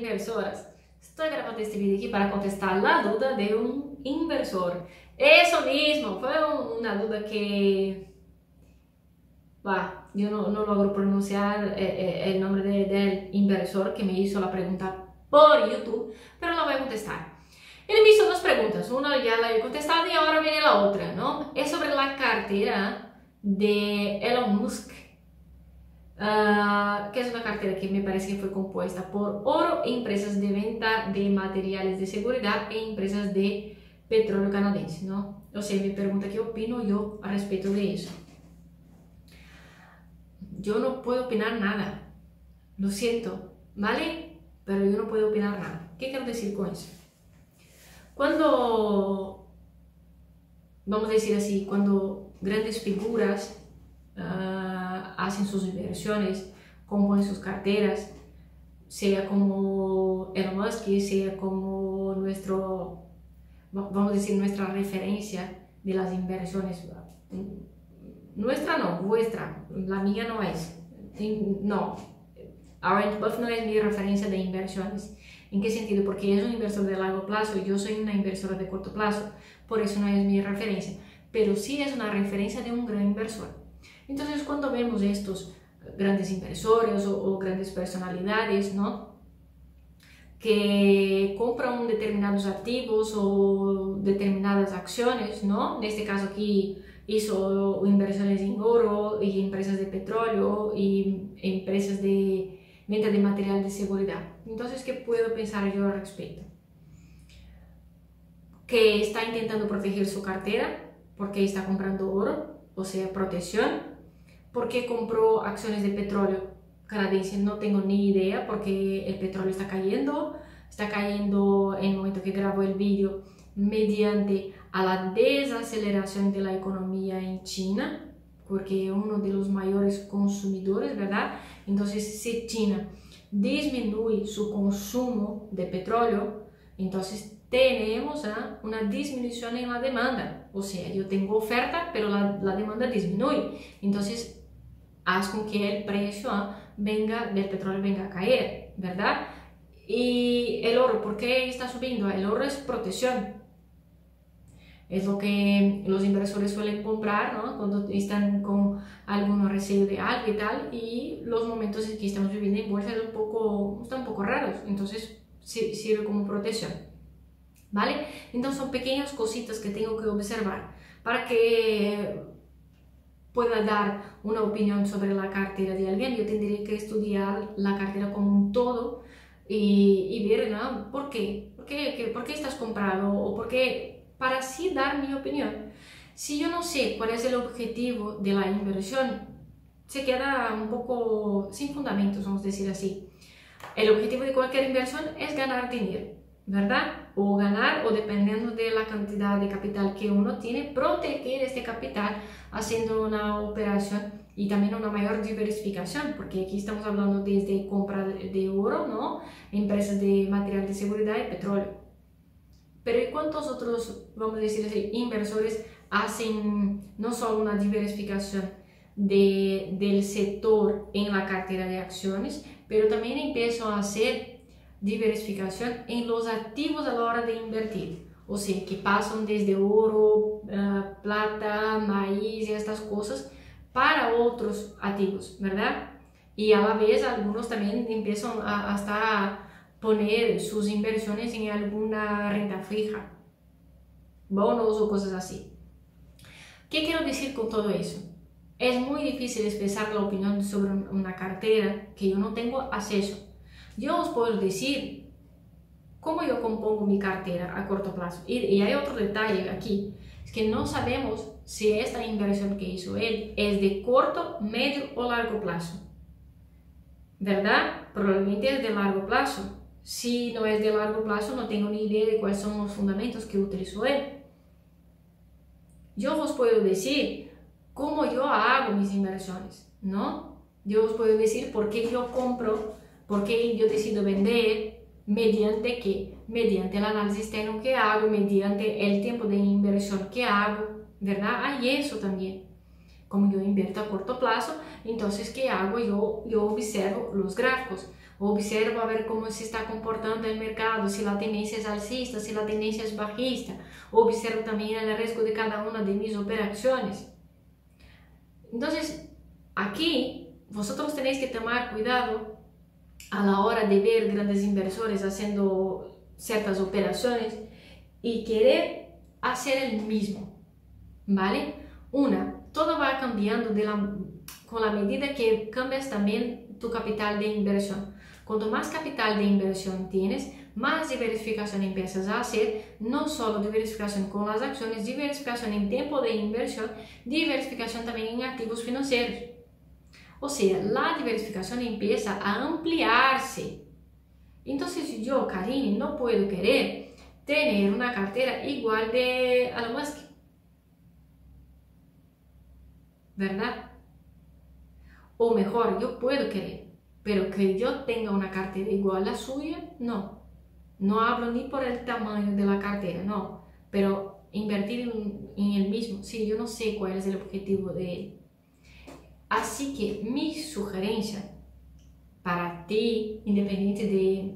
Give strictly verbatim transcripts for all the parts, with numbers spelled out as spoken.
inversoras. Estoy grabando este vídeo aquí para contestar la duda de un inversor. Eso mismo, fue una duda que... Bah, yo no, no logro pronunciar eh, el nombre de, del inversor que me hizo la pregunta por YouTube, pero la voy a contestar. Él me hizo dos preguntas, una ya la he contestado y ahora viene la otra, ¿no? Es sobre la cartera de Elon Musk, uh, que es una cartera que me parece que fue compuesta por oro, empresas de venta de materiales de seguridad e empresas de petróleo canadiense, ¿no? O sea, me pregunta qué opino yo al respecto de eso. Yo no puedo opinar nada, lo siento, ¿vale? Pero yo no puedo opinar nada. ¿Qué quiero decir con eso? Cuando, vamos a decir así, cuando grandes figuras uh, hacen sus inversiones, componen sus carteras, sea como Elon Musk, sea como nuestro, vamos a decir, nuestra referencia de las inversiones, nuestra no, vuestra, la mía no es, no, Warren Buffett no es mi referencia de inversiones. ¿En qué sentido? Porque es un inversor de largo plazo y yo soy una inversora de corto plazo, por eso no es mi referencia, pero sí es una referencia de un gran inversor. Entonces, cuando vemos estos grandes inversores o, o grandes personalidades, ¿no?, que compran determinados activos o determinadas acciones, ¿no? En este caso aquí hizo inversiones en oro y empresas de petróleo y empresas de venta de material de seguridad. Entonces, ¿qué puedo pensar yo al respecto? Que está intentando proteger su cartera porque está comprando oro, o sea, protección. Porque compró acciones de petróleo canadiense, no tengo ni idea, porque el petróleo está cayendo, está cayendo en el momento que grabo el vídeo mediante a la desaceleración de la economía en China, porque es uno de los mayores consumidores, ¿verdad? Entonces, si China disminuye su consumo de petróleo, entonces tenemos ¿eh? una disminución en la demanda, o sea, yo tengo oferta, pero la, la demanda disminuye, entonces haz con que el precio ¿eh? venga, del petróleo venga a caer, ¿verdad? Y el oro, ¿por qué está subiendo? El oro es protección. Es lo que los inversores suelen comprar, ¿no?, cuando están con algún recelo de algo y tal, y los momentos en que estamos viviendo en bolsa es un poco, están un poco raros, entonces sirve como protección, ¿vale? Entonces son pequeñas cositas que tengo que observar para que pueda dar una opinión sobre la cartera de alguien. Yo tendría que estudiar la cartera como un todo y, y ver, ¿no?, por qué, por qué, por qué estás comprando o por qué, para así dar mi opinión. Si yo no sé cuál es el objetivo de la inversión, se queda un poco sin fundamentos, vamos a decir así. El objetivo de cualquier inversión es ganar dinero, ¿verdad? O ganar, o dependiendo de la cantidad de capital que uno tiene, proteger este capital haciendo una operación y también una mayor diversificación, porque aquí estamos hablando desde compra de oro, ¿no?, empresas de material de seguridad y petróleo. Pero ¿y cuántos otros, vamos a decir así, inversores hacen no solo una diversificación de, del sector en la cartera de acciones, pero también empiezan a hacer diversificación en los activos a la hora de invertir? O sea, que pasan desde oro, uh, plata, maíz y estas cosas para otros activos, ¿verdad? Y a la vez algunos también empiezan a, hasta poner sus inversiones en alguna renta fija, bonos o cosas así. ¿Qué quiero decir con todo eso? Es muy difícil expresar la opinión sobre una cartera que yo no tengo acceso. Yo os puedo decir cómo yo compongo mi cartera a corto plazo. Y, y hay otro detalle aquí, es que no sabemos si esta inversión que hizo él es de corto, medio o largo plazo, ¿verdad? Probablemente es de largo plazo. Si no es de largo plazo, no tengo ni idea de cuáles son los fundamentos que utilizó él. Yo os puedo decir cómo yo hago mis inversiones, ¿no? Yo os puedo decir por qué yo compro, por qué yo decido vender, mediante qué, mediante el análisis técnico que hago, mediante el tiempo de inversión que hago, ¿verdad? Hay eso también. Como yo invierto a corto plazo, entonces, ¿qué hago? Yo, yo observo los gráficos. observo a ver cómo se está comportando el mercado, si la tendencia es alcista, si la tendencia es bajista, observo también el riesgo de cada una de mis operaciones. Entonces, aquí vosotros tenéis que tomar cuidado a la hora de ver grandes inversores haciendo ciertas operaciones y querer hacer el mismo, ¿vale? Una, todo va cambiando de la, con la medida que cambias también tu capital de inversión. Cuanto más capital de inversión tienes, más diversificación empiezas a hacer, no solo diversificación con las acciones, diversificación en tiempo de inversión, diversificación también en activos financieros. O sea, la diversificación empieza a ampliarse. Entonces yo, Karine, no puedo querer tener una cartera igual de Elon Musk, ¿verdad? O mejor, yo puedo querer, pero que yo tenga una cartera igual a la suya, no. No hablo ni por el tamaño de la cartera, no. Pero invertir en, en el mismo, sí, yo no sé cuál es el objetivo de él. Así que mi sugerencia para ti, independiente de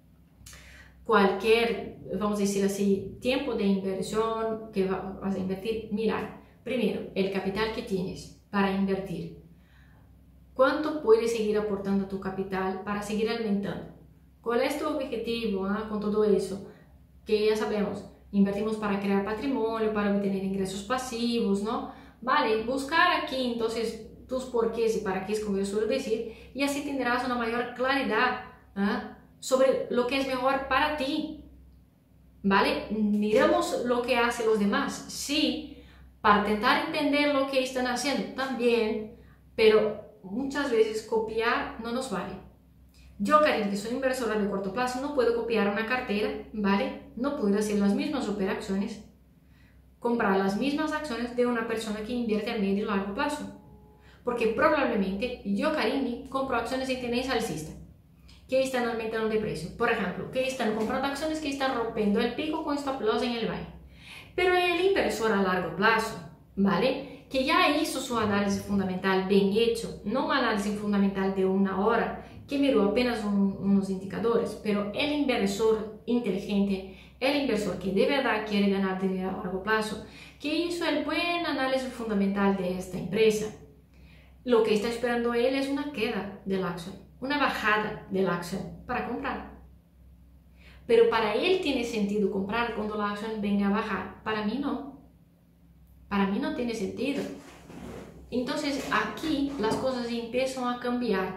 cualquier, vamos a decir así, tiempo de inversión que vas a invertir, mirar primero el capital que tienes para invertir. ¿Cuánto puedes seguir aportando tu capital para seguir aumentando? ¿Cuál es tu objetivo ah, con todo eso? Que ya sabemos, invertimos para crear patrimonio, para obtener ingresos pasivos, ¿no? Vale, buscar aquí entonces tus porqués y para qué es como yo suelo decir, y así tendrás una mayor claridad ¿ah? sobre lo que es mejor para ti. ¿Vale? Miramos lo que hacen los demás, sí, para intentar entender lo que están haciendo también, pero muchas veces copiar no nos vale. Yo, Karine, que soy inversora de corto plazo, no puedo copiar una cartera, ¿vale? No puedo hacer las mismas operaciones, comprar las mismas acciones de una persona que invierte a medio y largo plazo. Porque probablemente yo, Karine, compro acciones en tendencia alcista, que están aumentando de precio. Por ejemplo, que están comprando acciones que están rompiendo el pico con stop loss en el buy. Pero el inversor a largo plazo, ¿vale? Que ya hizo su análisis fundamental bien hecho, no un análisis fundamental de una hora, que miró apenas un, unos indicadores, pero el inversor inteligente, el inversor que de verdad quiere ganar dinero a largo plazo, que hizo el buen análisis fundamental de esta empresa, lo que está esperando él es una queda de la acción, una bajada de la acción para comprar. Pero para él tiene sentido comprar cuando la acción venga a bajar, para mí no. Para mí no tiene sentido. Entonces aquí las cosas empiezan a cambiar.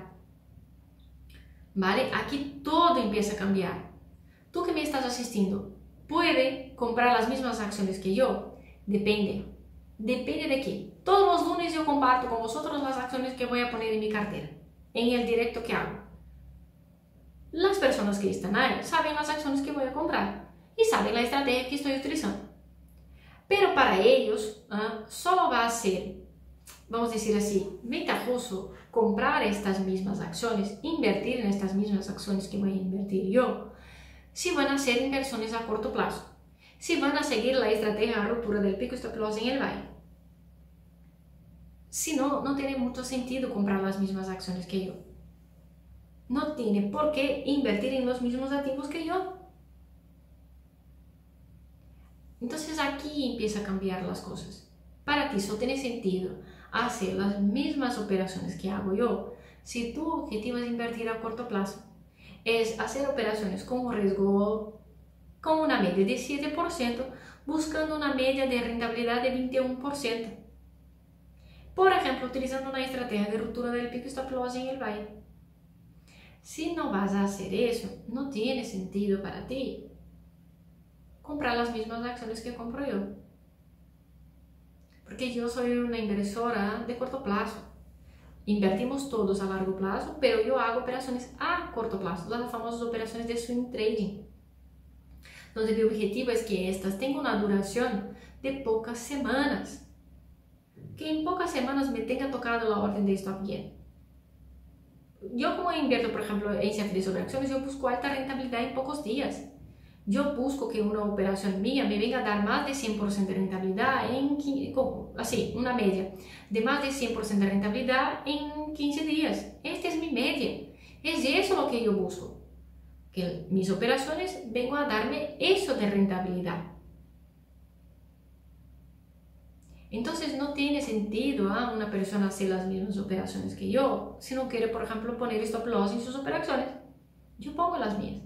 ¿Vale? Aquí todo empieza a cambiar. Tú que me estás asistiendo, ¿puede comprar las mismas acciones que yo? Depende. ¿Depende de qué? Todos los lunes yo comparto con vosotros las acciones que voy a poner en mi cartera, en el directo que hago. Las personas que están ahí saben las acciones que voy a comprar y saben la estrategia que estoy utilizando. Pero para ellos, ¿eh? solo va a ser, vamos a decir así, ventajoso comprar estas mismas acciones, invertir en estas mismas acciones que voy a invertir yo, si van a ser inversiones a corto plazo, si van a seguir la estrategia de ruptura del pico stop loss en el buy. Si no, no tiene mucho sentido comprar las mismas acciones que yo. No tiene por qué invertir en los mismos activos que yo. Entonces aquí empieza a cambiar las cosas. Para ti solo tiene sentido hacer las mismas operaciones que hago yo si tu objetivo es invertir a corto plazo. Es hacer operaciones con un riesgo con una media de siete por ciento, buscando una media de rentabilidad de veintiuno por ciento. Por ejemplo, utilizando una estrategia de ruptura del pico stop loss en el buy. Si no vas a hacer eso, no tiene sentido para ti comprar las mismas acciones que compro yo. Porque yo soy una inversora de corto plazo. Invertimos todos a largo plazo, pero yo hago operaciones a corto plazo, las famosas operaciones de swing trading, donde mi objetivo es que estas tengan una duración de pocas semanas. Que en pocas semanas me tenga tocado la orden de stop gain. Yo como invierto, por ejemplo, en C F D sobre acciones, yo busco alta rentabilidad en pocos días. Yo busco que una operación mía me venga a dar más de cien por ciento de rentabilidad en, así, una media de más de cien por ciento de rentabilidad en quince días. Esta es mi media. Es eso lo que yo busco, que mis operaciones vengan a darme eso de rentabilidad. Entonces no tiene sentido a ¿eh? una persona hacer las mismas operaciones que yo. Si no quiere, por ejemplo, poner stop loss en sus operaciones, yo pongo las mías.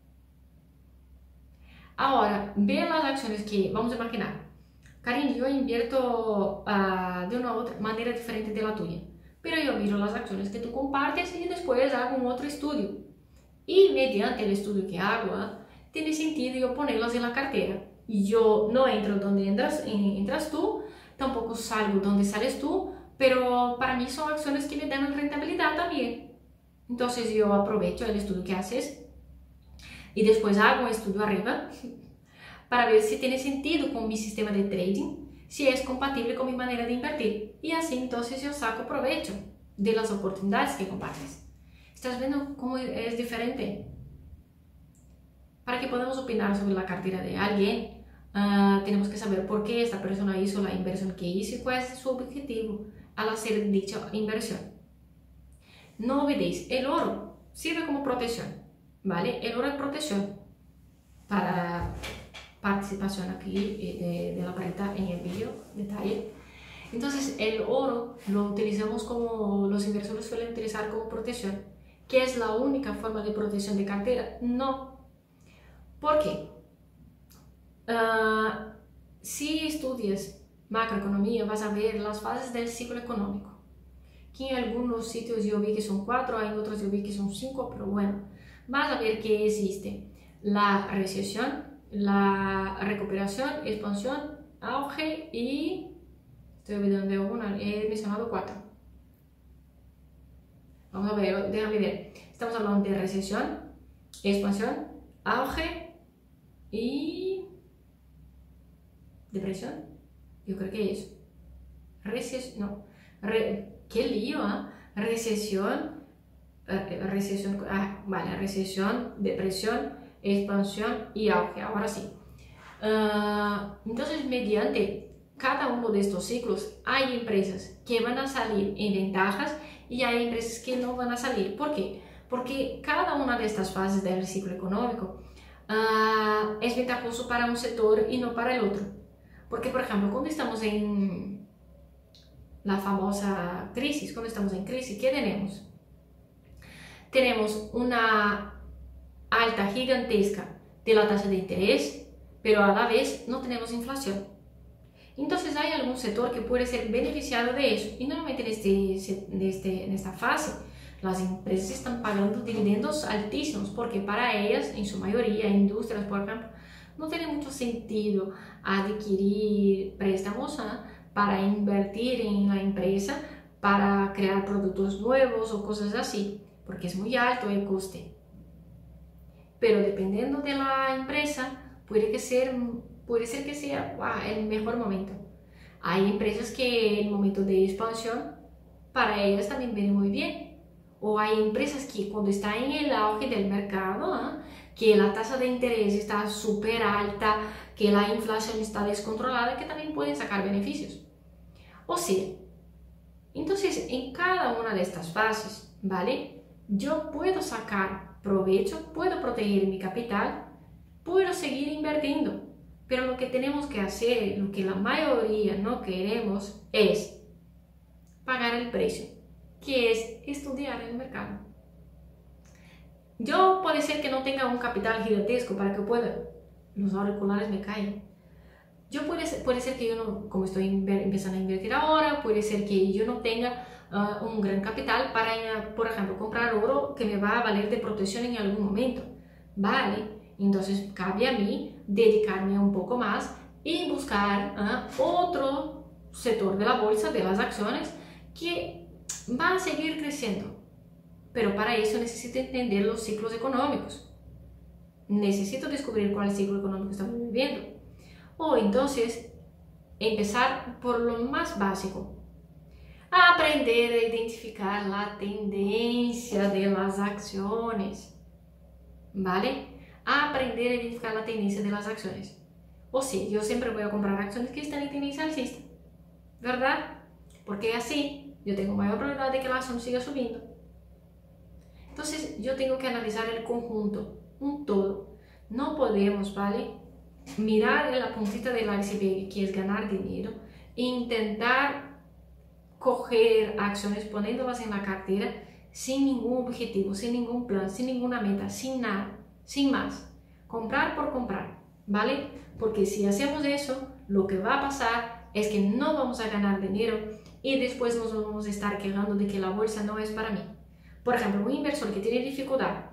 Ahora, ve las acciones que, vamos a imaginar, Karine, yo invierto uh, de una otra manera diferente de la tuya, pero yo miro las acciones que tú compartes y después hago un otro estudio. Y mediante el estudio que hago, ¿eh? tiene sentido yo ponerlas en la cartera. Y yo no entro donde entras, entras tú, tampoco salgo donde sales tú, pero para mí son acciones que me dan rentabilidad también. Entonces yo aprovecho el estudio que haces y después hago un estudio arriba para ver si tiene sentido con mi sistema de trading, si es compatible con mi manera de invertir. Y así entonces yo saco provecho de las oportunidades que compartes. ¿Estás viendo cómo es diferente? Para que podamos opinar sobre la cartera de alguien, Uh, tenemos que saber por qué esta persona hizo la inversión que hizo y cuál es su objetivo al hacer dicha inversión. No olvidéis, el oro sirve como protección, ¿vale? El oro es protección para participación aquí de, de la varita en el vídeo, detalle. Entonces el oro lo utilizamos como, los inversores suelen utilizar como protección. ¿Que es la única forma de protección de cartera? No. ¿Por qué? Uh, si estudias macroeconomía vas a ver las fases del ciclo económico, que en algunos sitios yo vi que son cuatro, en otros yo vi que son cinco, pero bueno, vas a ver que existe la recesión, la recuperación, expansión, auge y... estoy olvidando de alguna, he mencionado cuatro. Vamos a ver, déjame ver, estamos hablando de recesión, expansión, auge y... depresión, yo creo que es recesión, no, Re, qué lío, ¿eh? recesión, eh, recesión, ah, vale, recesión, depresión, expansión y auge, ahora sí. Uh, entonces, mediante cada uno de estos ciclos, hay empresas que van a salir en ventajas y hay empresas que no van a salir. ¿Por qué? Porque cada una de estas fases del ciclo económico uh, es ventajoso para un sector y no para el otro. Porque, por ejemplo, cuando estamos en la famosa crisis, cuando estamos en crisis, ¿qué tenemos? Tenemos una alta gigantesca de la tasa de interés, pero a la vez no tenemos inflación. Entonces hay algún sector que puede ser beneficiado de eso. Y normalmente en, este, en, este, en esta fase, las empresas están pagando dividendos altísimos, porque para ellas, en su mayoría, industrias, por ejemplo, no tiene mucho sentido adquirir préstamos ¿eh? para invertir en la empresa, para crear productos nuevos o cosas así, porque es muy alto el coste. Pero dependiendo de la empresa, puede, que ser, puede ser que sea wow, el mejor momento. Hay empresas que en el momento de expansión, para ellas también viene muy bien. O hay empresas que cuando están en el auge del mercado, ¿eh? que la tasa de interés está súper alta, que la inflación está descontrolada, que también pueden sacar beneficios. O sea, entonces en cada una de estas fases, ¿vale? Yo puedo sacar provecho, puedo proteger mi capital, puedo seguir invirtiendo, pero lo que tenemos que hacer, lo que la mayoría no queremos, es pagar el precio, que es estudiar el mercado. Yo puede ser que no tenga un capital gigantesco para que pueda, los auriculares me caen. Yo puede ser, puede ser que yo no, como estoy empezando a invertir ahora, puede ser que yo no tenga uh, un gran capital para, por ejemplo, comprar oro que me va a valer de protección en algún momento. Vale, entonces cabe a mí dedicarme un poco más y buscar uh, otro sector de la bolsa, de las acciones, que va a seguir creciendo. Pero para eso necesito entender los ciclos económicos. Necesito descubrir cuál es el ciclo económico que estamos viviendo. O entonces, empezar por lo más básico. Aprender a identificar la tendencia de las acciones. ¿Vale? Aprender a identificar la tendencia de las acciones. O sea, yo siempre voy a comprar acciones que están en tendencia alcista. ¿Verdad? Porque así yo tengo mayor probabilidad de que la acción siga subiendo. Entonces yo tengo que analizar el conjunto, un todo. No podemos, ¿vale? Mirar en la puntita del iceberg, que es ganar dinero, e intentar coger acciones, poniéndolas en la cartera, sin ningún objetivo, sin ningún plan, sin ninguna meta, sin nada, sin más. Comprar por comprar, ¿vale? Porque si hacemos eso, lo que va a pasar es que no vamos a ganar dinero y después nos vamos a estar quejando de que la bolsa no es para mí. Por ejemplo, un inversor que tiene dificultad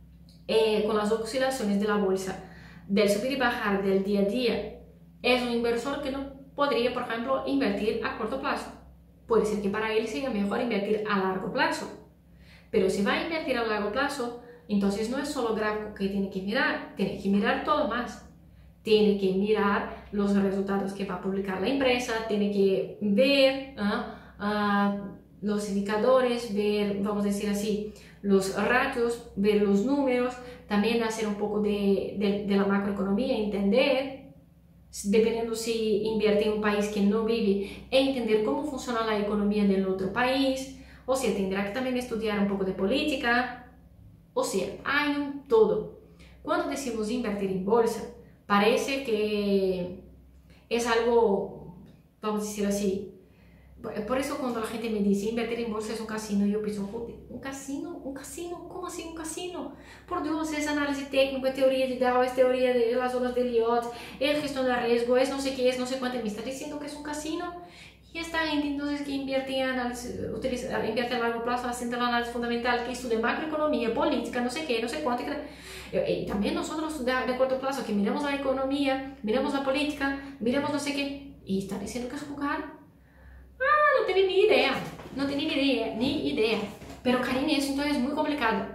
eh, con las oscilaciones de la bolsa, del subir y bajar del día a día, es un inversor que no podría, por ejemplo, invertir a corto plazo. Puede ser que para él sea mejor invertir a largo plazo. Pero si va a invertir a largo plazo, entonces no es solo gráfico que tiene que mirar, tiene que mirar todo más. Tiene que mirar los resultados que va a publicar la empresa, tiene que ver uh, uh, los indicadores, ver, vamos a decir así, los ratios, ver los números, también hacer un poco de, de, de la macroeconomía, entender, dependiendo si invierte en un país que no vive, e entender cómo funciona la economía del otro país, o sea, tendrá que también estudiar un poco de política, o sea, hay un todo. Cuando decimos invertir en bolsa, parece que es algo, vamos a decir así, por eso cuando la gente me dice invertir en bolsa es un casino, yo pienso, ¿un casino? ¿Un casino? ¿Cómo así un casino? Por Dios, es análisis técnico, es teoría de Dow, es teoría de las olas de Elliott, es gestión de riesgo, es no sé qué, es no sé cuánto, me está diciendo que es un casino. Y esta gente entonces que invierte en análisis, utiliza, invierte a largo plazo, haciendo el análisis fundamental, que estudia macroeconomía, política, no sé qué, no sé cuánto. Y también nosotros de, de corto plazo, que miramos la economía, miramos la política, miramos no sé qué, y está diciendo que es jugar. Ah, no tiene ni idea, no tiene ni idea, ni idea. Pero Karine, eso entonces es muy complicado.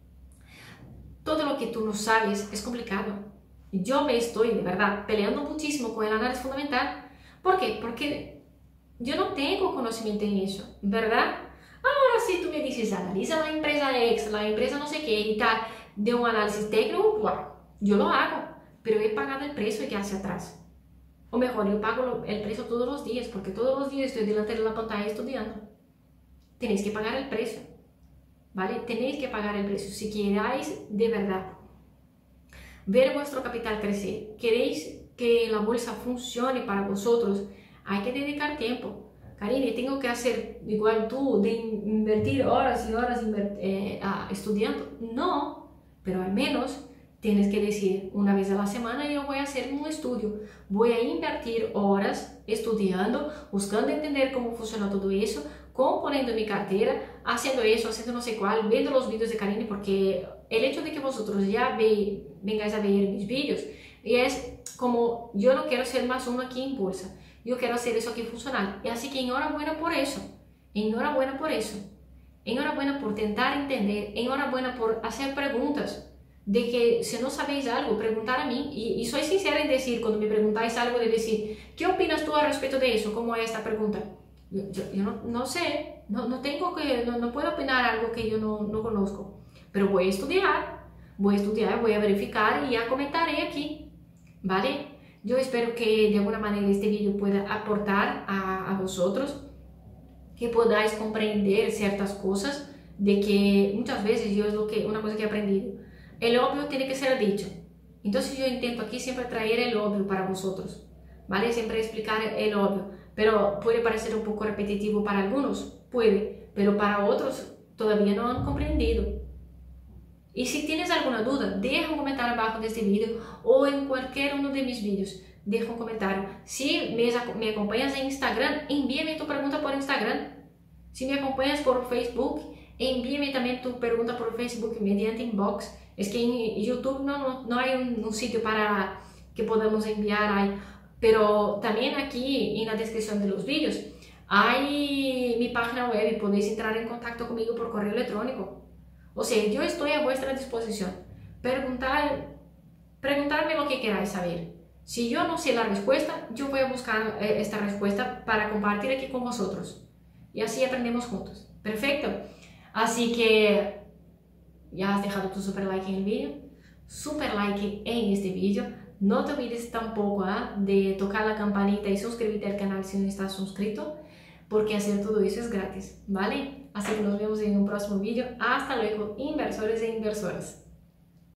Todo lo que tú no sabes es complicado. Yo me estoy, de verdad, peleando muchísimo con el análisis fundamental. ¿Por qué? Porque yo no tengo conocimiento en eso, ¿verdad? Ahora si tú me dices, analiza la empresa X, la empresa no sé qué y tal, de un análisis técnico, wow, yo lo hago, pero he pagado el precio que hace atrás. O mejor, yo pago el precio todos los días, porque todos los días estoy delante de la pantalla estudiando. Tenéis que pagar el precio, ¿vale? Tenéis que pagar el precio. Si queráis de verdad ver vuestro capital crecer, queréis que la bolsa funcione para vosotros, hay que dedicar tiempo. Karine, tengo que hacer igual tú, de invertir horas y horas eh, estudiando. No, pero al menos tienes que decir, una vez a la semana yo voy a hacer un estudio, voy a invertir horas estudiando, buscando entender cómo funciona todo eso, componiendo mi cartera, haciendo eso, haciendo no sé cuál, viendo los vídeos de Karine, porque el hecho de que vosotros ya ve, vengáis a ver mis vídeos, es como, yo no quiero ser más uno aquí en bolsa, yo quiero hacer eso aquí funcional, y así que enhorabuena por eso, enhorabuena por eso, enhorabuena por tentar entender, enhorabuena por hacer preguntas, de que si no sabéis algo, preguntar a mí, y, y soy sincera en decir, cuando me preguntáis algo, de decir, ¿qué opinas tú al respecto de eso? ¿Cómo es esta pregunta? Yo, yo, yo no, no sé, no, no tengo que, no, no puedo opinar algo que yo no, no conozco, pero voy a estudiar, voy a estudiar, voy a verificar y ya comentaré aquí, ¿vale? Yo espero que de alguna manera este vídeo pueda aportar a, a vosotros, que podáis comprender ciertas cosas, de que muchas veces yo es lo que, una cosa que he aprendido, el obvio tiene que ser dicho. Entonces yo intento aquí siempre traer el obvio para vosotros, ¿vale? Siempre explicar el obvio, pero puede parecer un poco repetitivo para algunos, puede, pero para otros todavía no han comprendido. Y si tienes alguna duda, deja un comentario abajo de este vídeo o en cualquier uno de mis vídeos. Deja un comentario. Si me, me acompañas en Instagram, envíame tu pregunta por Instagram. Si me acompañas por Facebook, envíame también tu pregunta por Facebook mediante inbox. Es que en YouTube no, no hay un, un sitio para que podamos enviar ahí. Pero también aquí en la descripción de los vídeos hay mi página web y podéis entrar en contacto conmigo por correo electrónico. O sea, yo estoy a vuestra disposición. Preguntar, preguntarme lo que queráis saber. Si yo no sé la respuesta, yo voy a buscar eh, esta respuesta para compartir aquí con vosotros. Y así aprendemos juntos. Perfecto. Así que ya has dejado tu super like en el vídeo, super like en este vídeo. No te olvides tampoco ¿eh? de tocar la campanita y suscribirte al canal si no estás suscrito, porque hacer todo eso es gratis, ¿vale? Así que nos vemos en un próximo vídeo. Hasta luego, inversores e inversoras.